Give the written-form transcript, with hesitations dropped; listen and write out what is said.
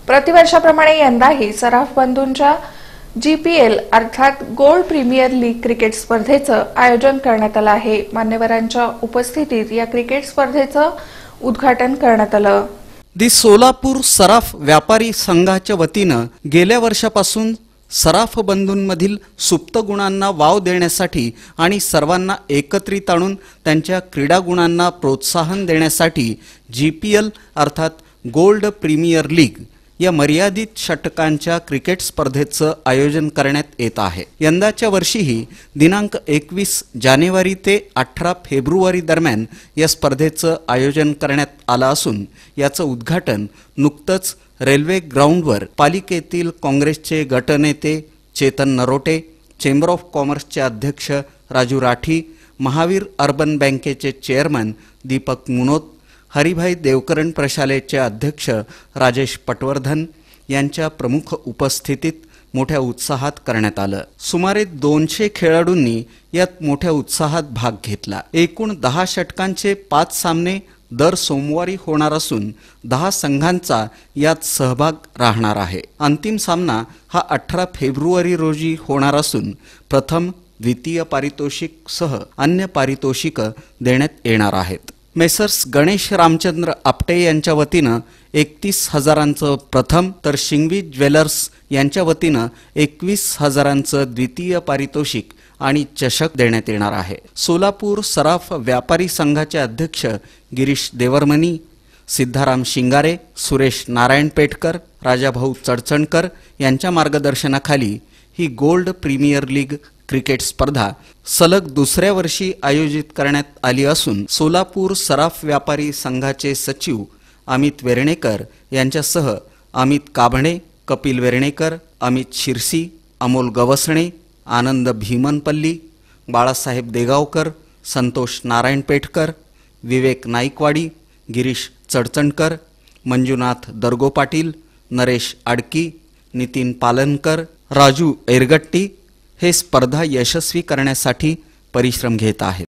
प्रतिवर्षाप्रमाणे यंदाही सराफ बंधूंच्या GPL अर्थात गोल्ड प्रीमियर लीग क्रिकेट स्पर्धेचं आयोजन करण्यात आलं आहे। मान्यवरांच्या उपस्थितीत या क्रिकेट स्पर्धेचं उद्घाटन करण्यात आलं। सोलापूर सराफ व्यापारी संघाच्या वतीनं गेल्या वर्षापासून सराफ बंधूंमधील सुप्त गुणांना वाव देण्यासाठी आणि सर्वांना एकत्रित आणून त्यांच्या क्रीडा गुणांना प्रोत्साहन देण्यासाठी GPL अर्थात गोल्ड प्रीमियर लीग या मर्यादित षटकांच्या क्रिकेट स्पर्धेचं आयोजन करण्यात येत आहे। यंदाच्या वर्षीही दिनांक 21 जानेवारी ते 18 फेब्रुवारी दरम्यान या स्पर्धेचं आयोजन करण्यात आलं असून याचं उद्घाटन नुकतंच रेल्वे ग्राउंडवर पालिकेतील काँग्रेसचे गटनेते चेतन नरोटे, चेंबर ऑफ कॉमर्सचे अध्यक्ष राजू राठी, महावीर अर्बन बँकेचे चेअरमन दीपक मुनोत, हरिभाई देवकरण प्रशालेचे अध्यक्ष राजेश पटवर्धन यांच्या प्रमुख उपस्थितीत मोठ्या उत्साहात करण्यात आलं। सुमारे 200 खेळाडूंनी यात मोठ्या उत्साहात भाग घेतला। एकूण 10 षटकांचे 5 सामने दर सोमवारी होणार असून 10 संघांचा यात सहभाग राहणार आहे। अंतिम सामना हा 18 फेब्रुवारी रोजी होणार असून प्रथम द्वितीय पारितोषिक सह अन्य पारितोषिक देण्यात येणार आहेत। मेसर्स गणेश रामचंद्र आपटे यांच्या वतीनं 31,000चं प्रथम तर शिंगवी ज्वेलर्स यांच्या वतीनं 21,000चं द्वितीय पारितोषिक आणि चषक देण्यात येणार आहे। सोलापूर सराफ व्यापारी संघाचे अध्यक्ष गिरीश देवरमनी, सिद्धाराम शिंगारे, सुरेश नारायण पेटकर, राजाभाऊ चडचणकर यांच्या मार्गदर्शनाखाली ही गोल्ड प्रीमियर लीग क्रिकेट स्पर्धा सलग दुसऱ्या वर्षी आयोजित करण्यात आली असून सोलापूर सराफ व्यापारी संघाचे सचिव अमित वेर्णेकर यांच्यासह अमित काभणे, कपिल वेर्णेकर, अमित शिरसी, अमोल गवसणे, आनंद भीमनपल्ली, बाळासाहेब देगावकर, संतोष नारायण पेटकर, विवेक नाईकवाडी, गिरीश चडचणकर, मंजुनाथ दरगो पाटील, नरेश आडकी, नितीन पालनकर, राजू एरगट्टी हे स्पर्धा यशस्वी करण्यासाठी परिश्रम घेत आहेत।